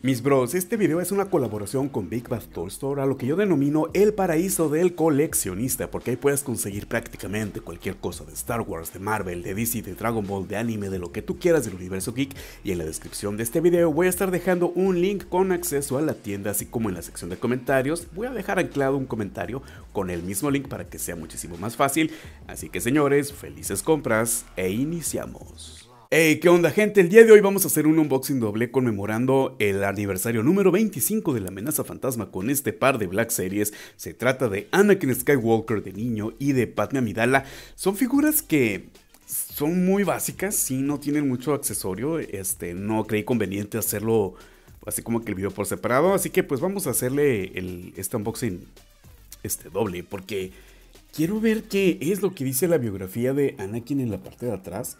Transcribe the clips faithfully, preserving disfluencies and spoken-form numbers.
Mis bros, este video es una colaboración con Big Bad Toy Store, a lo que yo denomino el paraíso del coleccionista, porque ahí puedes conseguir prácticamente cualquier cosa de Star Wars, de Marvel, de D C, de Dragon Ball, de anime, de lo que tú quieras del universo geek. Y en la descripción de este video voy a estar dejando un link con acceso a la tienda, así como en la sección de comentarios voy a dejar anclado un comentario con el mismo link para que sea muchísimo más fácil. Así que señores, felices compras e iniciamos. Hey, ¿qué onda, gente? El día de hoy vamos a hacer un unboxing doble conmemorando el aniversario número veinticinco de la amenaza fantasma con este par de Black Series. Se trata de Anakin Skywalker de niño y de Padme Amidala. Son figuras que son muy básicas, sí, no tienen mucho accesorio. Este, no creí conveniente hacerlo así como que el video por separado, así que pues vamos a hacerle el, este unboxing este doble, porque quiero ver qué es lo que dice la biografía de Anakin en la parte de atrás.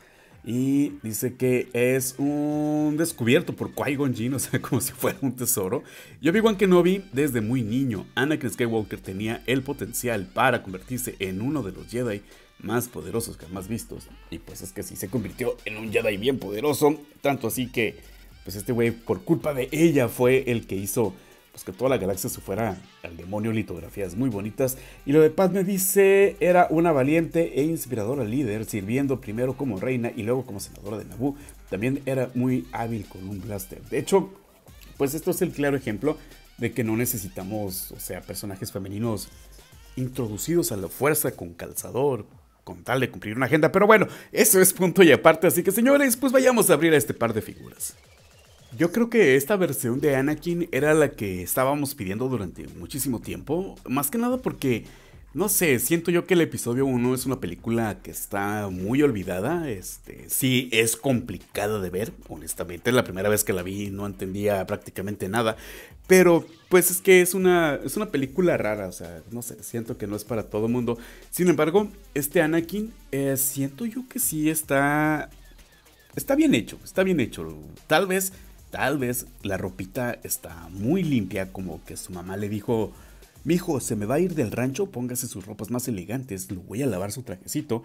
Y dice que es un descubierto por Qui-Gon Jinn, o sea, como si fuera un tesoro. Yo vi Obi-Wan Kenobi desde muy niño. Anakin Skywalker tenía el potencial para convertirse en uno de los Jedi más poderosos jamás vistos. Y pues es que sí se convirtió en un Jedi bien poderoso. Tanto así que, pues este güey, por culpa de ella, fue el que hizo pues que toda la galaxia se fuera al demonio. Litografías muy bonitas. Y lo de Padme dice, era una valiente e inspiradora líder, sirviendo primero como reina y luego como senadora de Naboo. También era muy hábil con un blaster. De hecho, pues esto es el claro ejemplo de que no necesitamos, o sea, personajes femeninos introducidos a la fuerza con calzador, con tal de cumplir una agenda. Pero bueno, eso es punto y aparte. Así que señores, pues vayamos a abrir a este par de figuras. Yo creo que esta versión de Anakin era la que estábamos pidiendo durante muchísimo tiempo. Más que nada porque, no sé, siento yo que el episodio uno es una película que está muy olvidada. Este, sí, es complicada de ver, honestamente. La primera vez que la vi no entendía prácticamente nada. Pero, pues es que es una, es una película rara, o sea, no sé, siento que no es para todo mundo. Sin embargo, este Anakin, eh, siento yo que sí está... Está bien hecho, está bien hecho. Tal vez... Tal vez la ropita está muy limpia, como que su mamá le dijo: mijo, se me va a ir del rancho, póngase sus ropas más elegantes, lo voy a lavar su trajecito.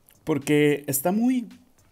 Porque está muy...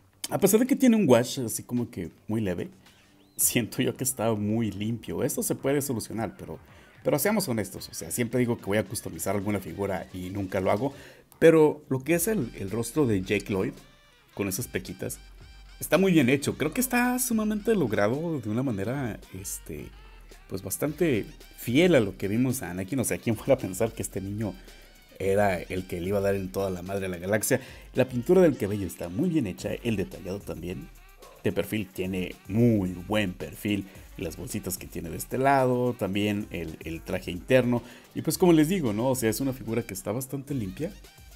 A pesar de que tiene un wash así como que muy leve, siento yo que está muy limpio. Esto se puede solucionar, pero, pero seamos honestos. O sea, siempre digo que voy a customizar alguna figura y nunca lo hago. Pero lo que es el, el rostro de Jake Lloyd, con esas pequitas, está muy bien hecho. Creo que está sumamente logrado de una manera, este, pues bastante fiel a lo que vimos a Anakin. O sea, ¿quién fuera a pensar que este niño era el que le iba a dar en toda la madre a la galaxia? La pintura del cabello está muy bien hecha, el detallado también. De perfil tiene muy buen perfil. Las bolsitas que tiene de este lado, también el, el traje interno. Y pues como les digo, ¿no? O sea, es una figura que está bastante limpia.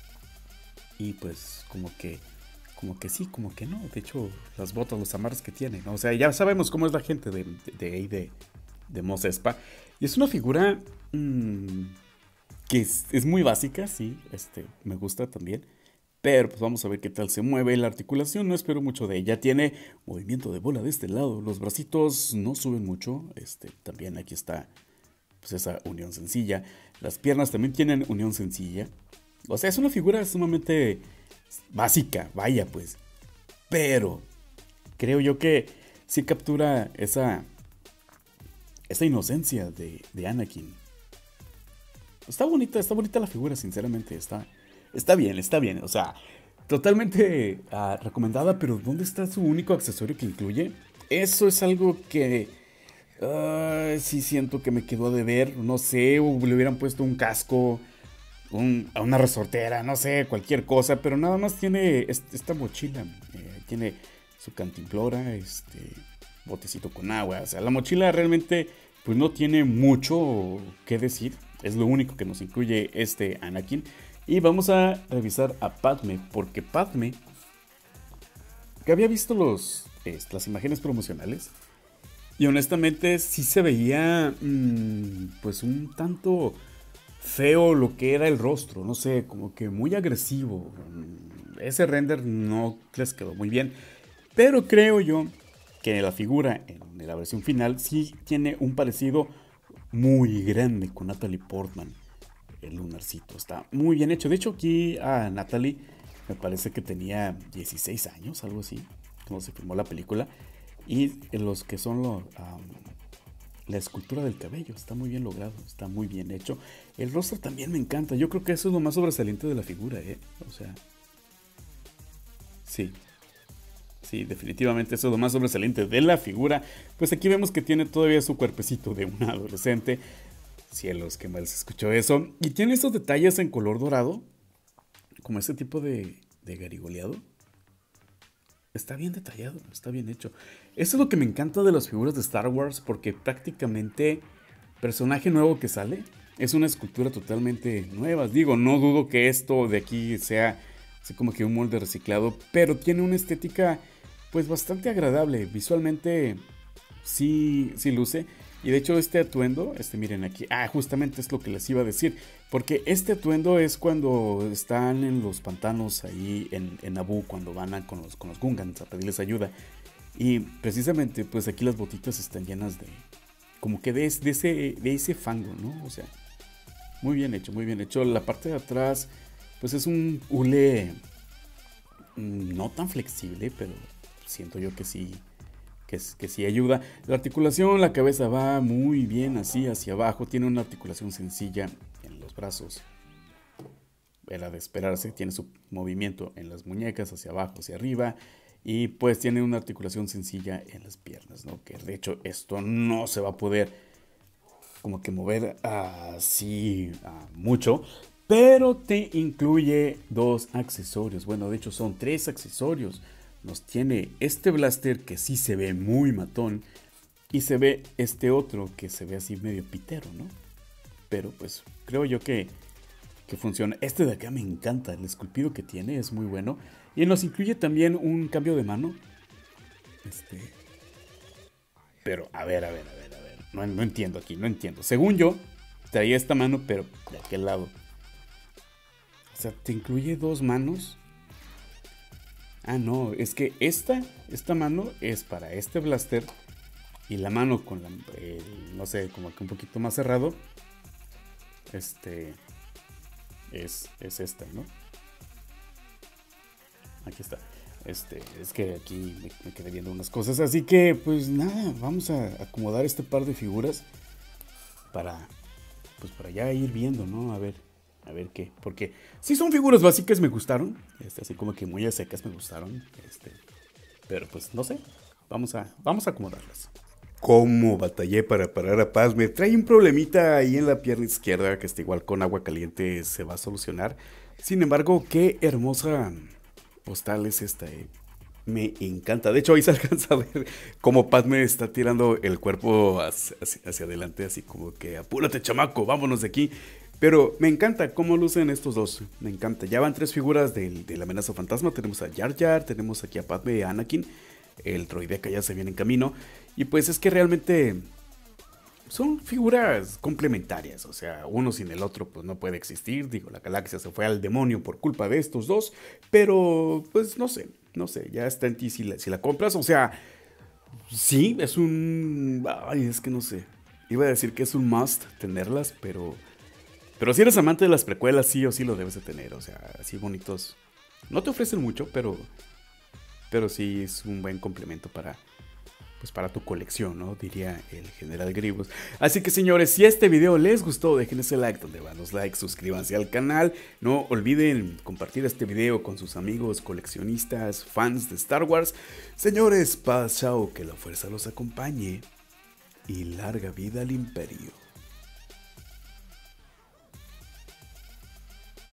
Y pues como que... Como que sí, como que no. De hecho, las botas, los amarres que tiene, ¿no? O sea, ya sabemos cómo es la gente de de, de, de, de Mos Espa. Y es una figura mmm, que es, es muy básica, sí. Este, me gusta también. Pero pues vamos a ver qué tal se mueve. La articulación no espero mucho de ella. Tiene movimiento de bola de este lado. Los bracitos no suben mucho. Este, también aquí está pues esa unión sencilla. Las piernas también tienen unión sencilla. O sea, es una figura sumamente... básica, vaya pues. Pero creo yo que sí captura esa esa inocencia de, de Anakin. Está bonita, está bonita la figura, sinceramente. Está, está bien, está bien. O sea, totalmente uh, recomendada. Pero ¿dónde está su único accesorio que incluye? Eso es algo que uh, sí siento que me quedó a deber. No sé, o le hubieran puesto un casco, Un, a una resortera, no sé, cualquier cosa, pero nada más tiene este, esta mochila, eh, tiene su cantimplora, este botecito con agua. O sea, la mochila realmente pues no tiene mucho que decir, es lo único que nos incluye este Anakin. Y vamos a revisar a Padme, porque Padme, que había visto los, eh, las imágenes promocionales, y honestamente sí se veía mmm, pues un tanto... feo lo que era el rostro, no sé, como que muy agresivo. Ese render no les quedó muy bien, pero creo yo que la figura en la versión final sí tiene un parecido muy grande con Natalie Portman. El lunarcito está muy bien hecho. De hecho, aquí a Natalie me parece que tenía dieciséis años, algo así, cuando se filmó la película. Y los que son los, um, la escultura del cabello, está muy bien logrado, está muy bien hecho. El rostro también me encanta, yo creo que eso es lo más sobresaliente de la figura, ¿eh? O sea, sí, sí, definitivamente eso es lo más sobresaliente de la figura. Pues aquí vemos que tiene todavía su cuerpecito de una adolescente. Cielos, qué mal se escuchó eso. Y tiene estos detalles en color dorado, como ese tipo de, de garigoleado. Está bien detallado, está bien hecho. Eso es lo que me encanta de las figuras de Star Wars, porque prácticamente personaje nuevo que sale es una escultura totalmente nueva. Digo, no dudo que esto de aquí sea así como que un molde reciclado, pero tiene una estética pues bastante agradable. Visualmente sí, sí luce. Y de hecho este atuendo, este miren aquí, ah, justamente es lo que les iba a decir, porque este atuendo es cuando están en los pantanos ahí en, en Naboo, cuando van a, con, los, con los Gungans a pedirles ayuda. Y precisamente pues aquí las botitas están llenas de, como que de, de, ese, de ese fango, ¿no? O sea, muy bien hecho, muy bien hecho. La parte de atrás pues es un hule no tan flexible, pero siento yo que sí. Que, que sí ayuda. La articulación, la cabeza va muy bien así hacia abajo. Tiene una articulación sencilla en los brazos. Era de esperarse. Tiene su movimiento en las muñecas hacia abajo, hacia arriba. Y pues tiene una articulación sencilla en las piernas, ¿no? Que de hecho esto no se va a poder como que mover así uh, mucho. Pero te incluye dos accesorios. Bueno, de hecho son tres accesorios. Nos tiene este blaster que sí se ve muy matón. Y se ve este otro que se ve así medio pitero, ¿no? Pero pues creo yo que, que funciona. Este de acá me encanta. El esculpido que tiene es muy bueno. Y nos incluye también un cambio de mano. Este. Pero a ver, a ver, a ver, a ver. No, no entiendo aquí, no entiendo. Según yo, traía esta mano, pero de aquel lado. O sea, te incluye dos manos. Ah, no, es que esta, esta mano es para este blaster y la mano con la, eh, no sé, como que un poquito más cerrado, este, es, es esta, ¿no? Aquí está. Este, es que aquí me, me quedé viendo unas cosas, así que pues nada, vamos a acomodar este par de figuras para, pues para ya ir viendo, ¿no? A ver. A ver qué, porque sí son figuras básicas, me gustaron, este, así como que muy a secas me gustaron, este, pero pues no sé, vamos a, vamos a acomodarlas. Cómo batallé para parar a Paz, me trae un problemita ahí en la pierna izquierda que está igual con agua caliente se va a solucionar. Sin embargo, qué hermosa postal es esta, eh. Me encanta. De hecho, ahí se alcanza a ver cómo Padme está tirando el cuerpo hacia, hacia, hacia adelante, así como que apúrate, chamaco, vámonos de aquí. Pero me encanta cómo lucen estos dos. Me encanta. Ya van tres figuras de, de la amenaza fantasma. Tenemos a Jar Jar, tenemos aquí a Padme y a Anakin. El droideca ya se viene en camino. Y pues es que realmente son figuras complementarias. O sea, uno sin el otro pues no puede existir. Digo, la galaxia se fue al demonio por culpa de estos dos. Pero pues no sé, no sé. Ya está en ti si la, si la compras. O sea, sí, es un... Ay, es que no sé. Iba a decir que es un must tenerlas, pero... Pero si eres amante de las precuelas, sí o sí lo debes de tener. O sea, así bonitos. No te ofrecen mucho, pero... Pero sí es un buen complemento para... Pues para tu colección, ¿no? Diría el General Grievous. Así que señores, si este video les gustó, dejen ese like donde van los likes, suscríbanse al canal. No olviden compartir este video con sus amigos, coleccionistas, fans de Star Wars. Señores, paz, chao, que la fuerza los acompañe. Y larga vida al imperio.